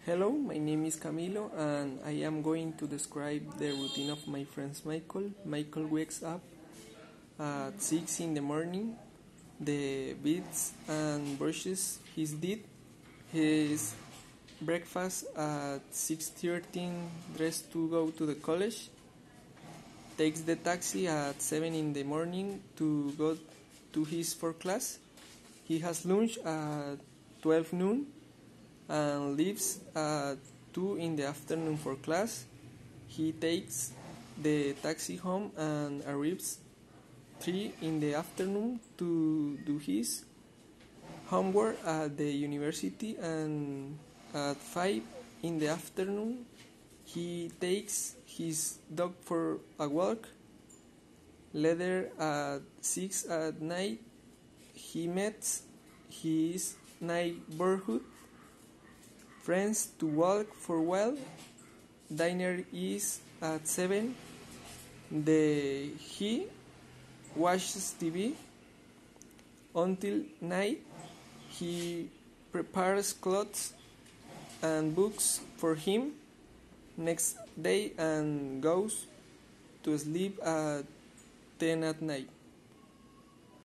Hello, my name is Camilo and I am going to describe the routine of my friend Maicol. Maicol wakes up at 6 in the morning, the beats and brushes his teeth, his breakfast at 6:13, dressed to go to the college, takes the taxi at 7 in the morning to go to his for class. He has lunch at 12 noon and leaves at 2 in the afternoon for class. He takes the taxi home and arrives 3 in the afternoon to do his homework at the university, and at 5 in the afternoon he takes his dog for a walk. Later at 6 at night he meets his neighborhood friends to walk for a while. Dinner is at 7. He watches TV until night. He prepares clothes and books for him next day and goes to sleep at 10 at night.